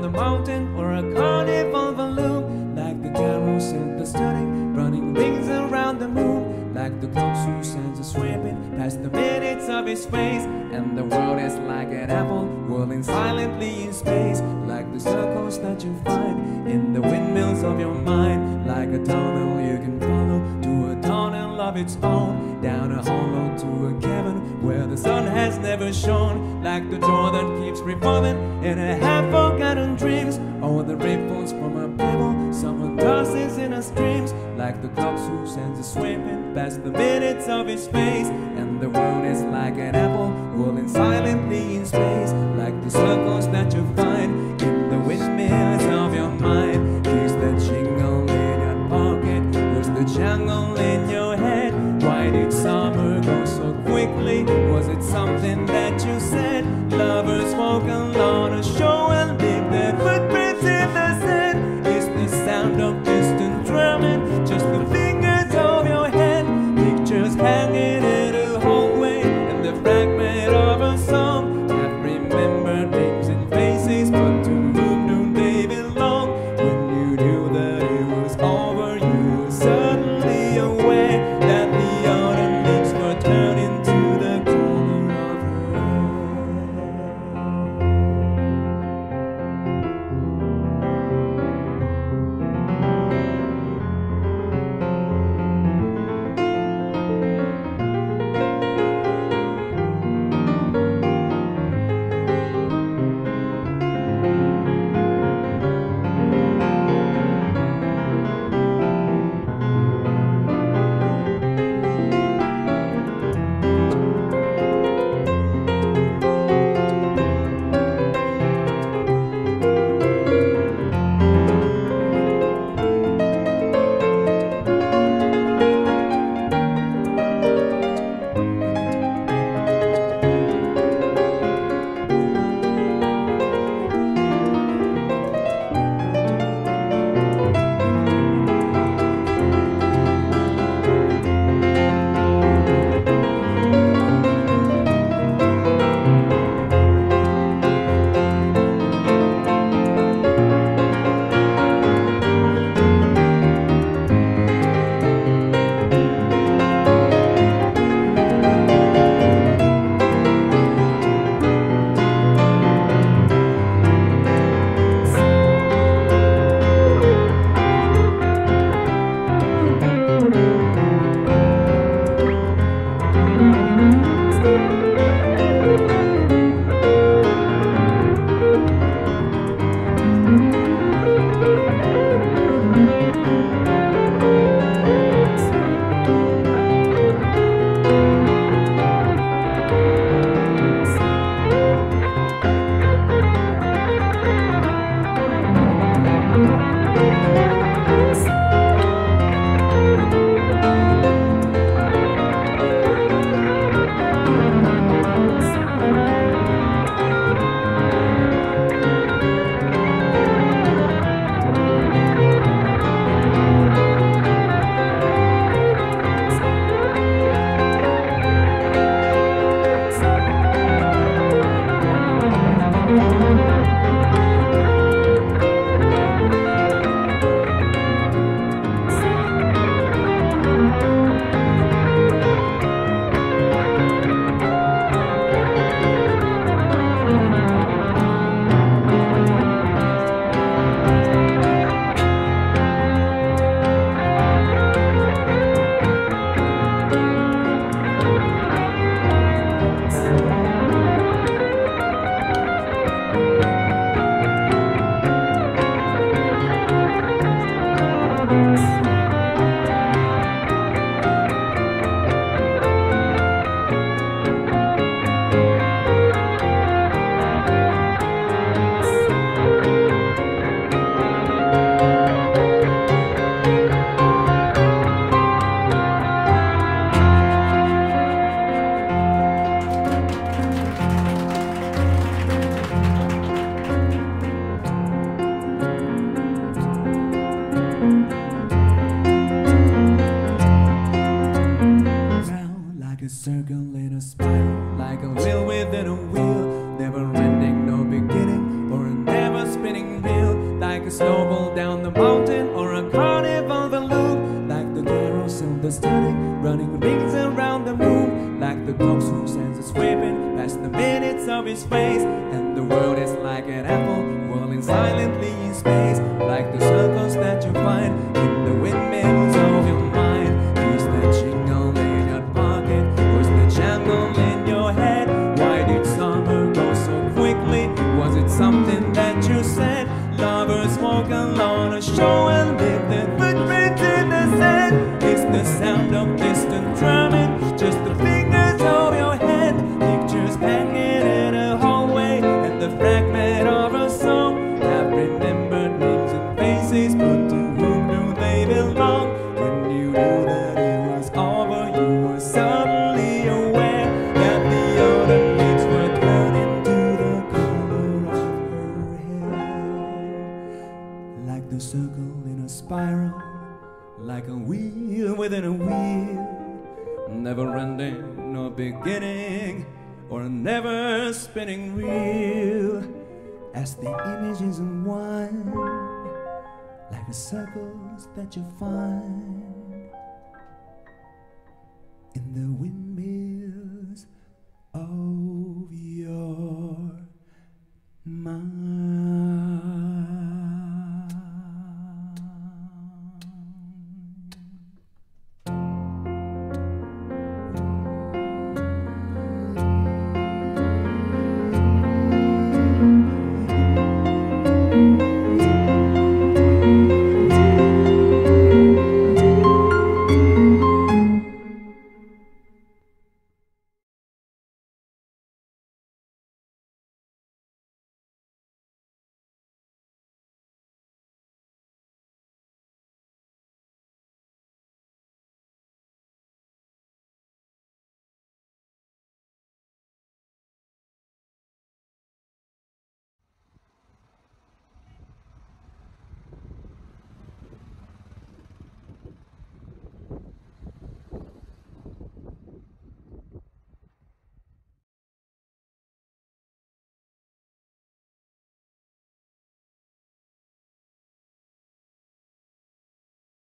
the mountain or a carnival balloon, like the carols and the stunning running rings around the moon, like the clocks whose hands are sweeping past the minutes of his face. And the world is like an apple whirling silently in space, like the circles that you find in the windmills of your mind, like a tunnel you can follow to a tunnel of its own, down a hollow to a cavern where the sun has never shone, like the door that keeps revolving in a half-forgotten dreams, or the ripples from a pebble someone tosses in a streams, like the clocks whose hands are sweeping past the minutes of his face. And the world is like an apple whirling silently in space, like the circles that you find in the windmills of your mind. Here's the jingle in your pocket, where's the jungle in your head? Why did summer go so quickly? Was it something that you said? Lovers walk along a shore and leave their footprints in the sand. Is the sound of distant drumming just the fingers of your hand? Pictures hanging in a hallway and the fragment of a song. Every like a snowball down the mountain or a carnival balloon, like the carousel that's turning, running rings around the moon, like the clocks whose hands are sweeping past the minutes of his face. And the world is like an apple whirling silently in space, like the circles that you find in the windmills of your mind. Is that jingle in your pocket? Was the jangle in your head? Why did summer go so quickly? Was it something that you said? Lovers walk along a shore and leave their footprints in the sand. It's the sound of distant drumming, just the fingers of your hand. Pictures hanging in a hallway and the fragment of a song. I've remembered names and faces, but to whom do they belong? When you knew that it was over, you were suddenly aware that the autumn leaves were turning to the color of her hair. Like the circle in a spiral, like a wheel within a wheel, never ending, no beginning, or a never spinning reel. As the images unwind, like the circles that you find in the windmill